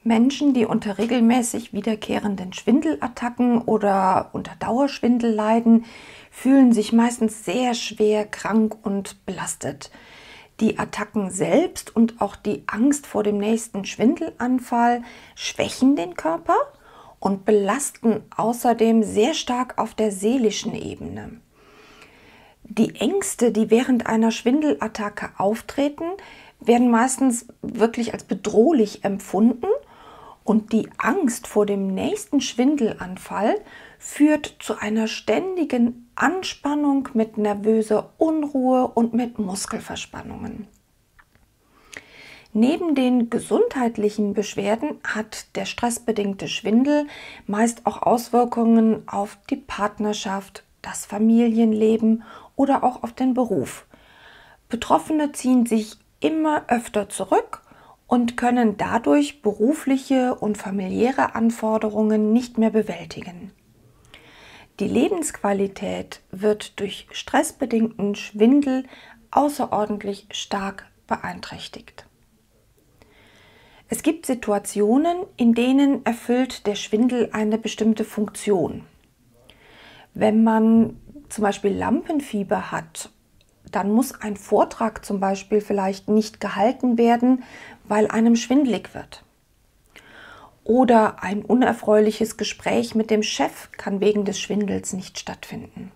Menschen, die unter regelmäßig wiederkehrenden Schwindelattacken oder unter Dauerschwindel leiden, fühlen sich meistens sehr schwer, krank und belastet. Die Attacken selbst und auch die Angst vor dem nächsten Schwindelanfall schwächen den Körper und belasten außerdem sehr stark auf der seelischen Ebene. Die Ängste, die während einer Schwindelattacke auftreten, werden meistens wirklich als bedrohlich empfunden und die Angst vor dem nächsten Schwindelanfall führt zu einer ständigen Anspannung mit nervöser Unruhe und mit Muskelverspannungen. Neben den gesundheitlichen Beschwerden hat der stressbedingte Schwindel meist auch Auswirkungen auf die Partnerschaft, das Familienleben oder auch auf den Beruf. Betroffene ziehen sich immer öfter zurück und können dadurch berufliche und familiäre Anforderungen nicht mehr bewältigen. Die Lebensqualität wird durch stressbedingten Schwindel außerordentlich stark beeinträchtigt. Es gibt Situationen, in denen erfüllt der Schwindel eine bestimmte Funktion. Wenn man zum Beispiel Lampenfieber hat, dann muss ein Vortrag zum Beispiel vielleicht nicht gehalten werden, weil einem schwindelig wird. Oder ein unerfreuliches Gespräch mit dem Chef kann wegen des Schwindels nicht stattfinden.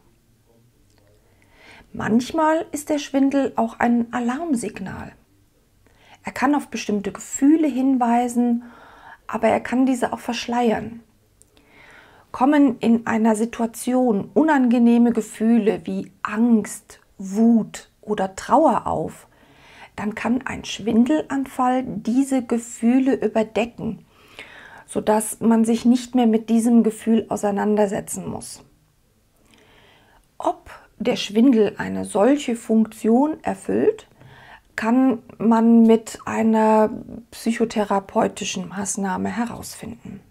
Manchmal ist der Schwindel auch ein Alarmsignal. Er kann auf bestimmte Gefühle hinweisen, aber er kann diese auch verschleiern. Kommen in einer Situation unangenehme Gefühle wie Angst, Wut oder Trauer auf, dann kann ein Schwindelanfall diese Gefühle überdecken, sodass man sich nicht mehr mit diesem Gefühl auseinandersetzen muss. Ob der Schwindel eine solche Funktion erfüllt, kann man mit einer psychotherapeutischen Maßnahme herausfinden.